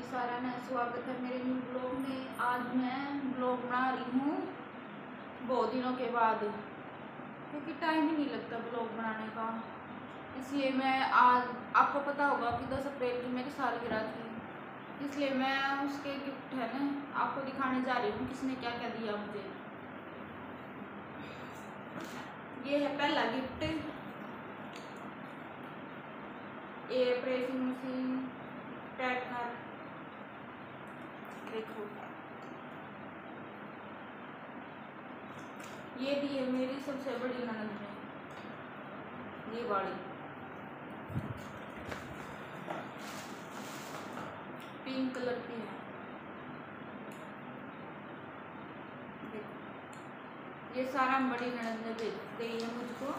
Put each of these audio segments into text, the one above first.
सारा ने स्वागत है मेरे न्यू ब्लॉग में। आज मैं ब्लॉग बना रही हूँ बहुत दिनों के बाद, क्योंकि टाइम ही नहीं लगता ब्लॉग बनाने का। इसलिए मैं आज, आपको पता होगा कि 10 अप्रैल की मेरी सालगिरह थी, इसलिए मैं उसके गिफ्ट है ना आपको दिखाने जा रही हूँ किसने क्या क्या दिया मुझे। ये है पहला गिफ्ट, ये प्रेसिंग मशीन ट्रैक्टर। देखो ये भी है मेरी सबसे बड़ी ननद में, ये वाली पिंक कलर की है। देखो ये सारा बड़ी ननद ने भेज दी है मुझको।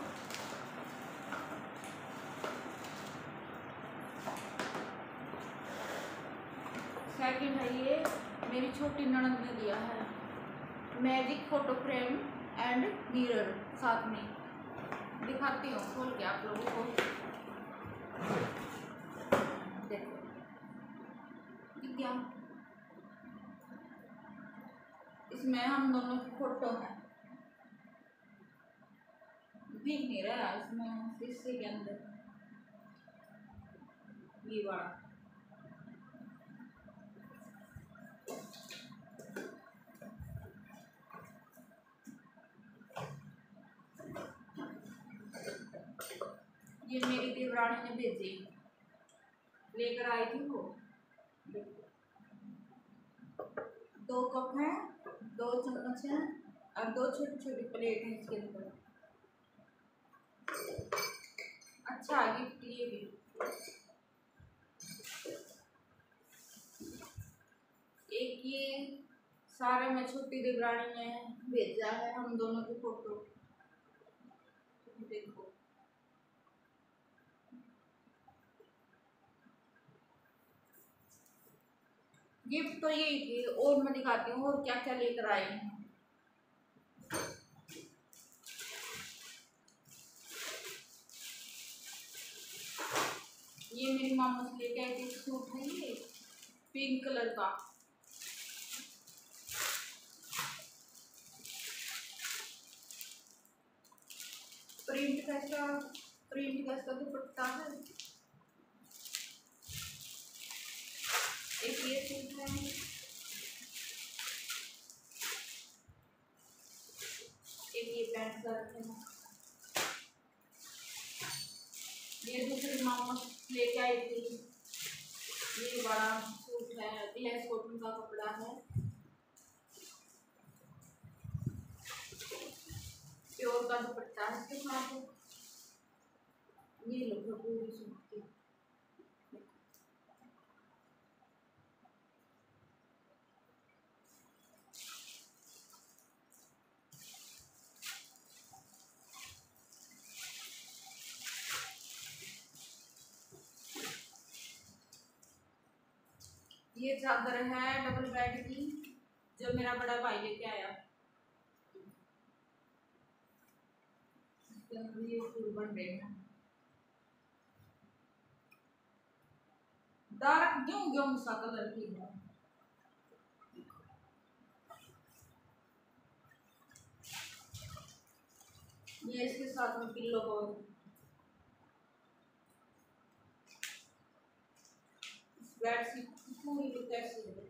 सेकंड है ये मेरी छोटी ननद ने दिया है, magic photo frame and mirror. साथ में दिखाती हूँ खोल के आप लोगों को। देखो क्या इसमें हम दोनों की फोटो है, दिख नहीं रहा है इसमें शीशे के अंदर। ये बड़ा ये मेरी देवरानी ने भेजी, लेकर आई थी वो। 2 कप हैं, 2 चम्मच हैं और 2 छोटी छोटी प्लेट हैं इसके अंदर। अच्छा गिफ्ट ये भी। एक ये सारा में छोटी देवरानी ने भेजा है हम दोनों की फोटो। देखो गिफ्ट तो यही थी, और मैं दिखाती हूँ और क्या क्या लेकर आए हैं। ये मेरी मामा से लेके आई थी सूट है, ये पिंक कलर का। प्रिंट कैसा दुपट्टा है। एक ये सूट है, एक ये पैंट शर्ट है। ये दूसरी मामा लेके आई थी, ये बड़ा सूट है, लेस कॉटन का कपड़ा है, प्योर का दुपट्टा है इसके साथ। ये लो पूरी सूट की। ये चादर है डबल बेड की, जो मेरा बड़ा भाई लेके आया। ये फूल बन रहे हैं, डार्क गेहूं सा कलर की है। ये इसके साथ में पिल्लो कवर, बेडशीट पूरी लुक ऐसी है।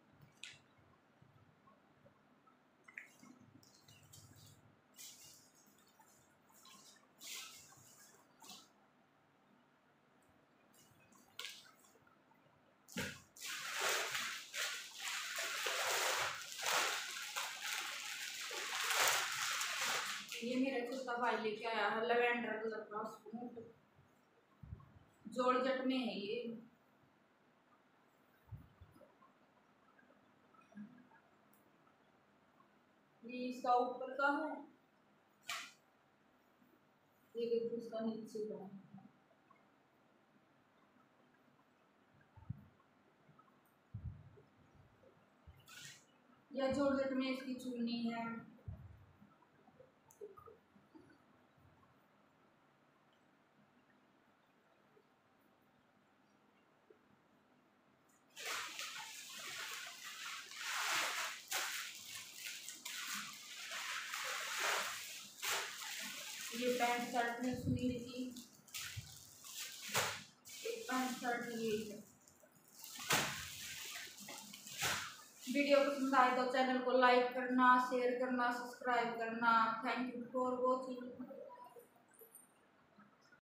ये मेरा छोटा भाई लेके आया है लैवेंडर कलर का सूट, जॉर्जेट में है ये। इसका ऊपर का है, ये देखो इसका नीचे का है। या जॉर्जेट में इसकी चुन्नी है। ये पैंट शर्ट में सुनील की एक पैंट शर्ट ये है। वीडियो पसंद आए तो चैनल को लाइक करना, शेयर करना, सब्सक्राइब करना। Thank you for watching.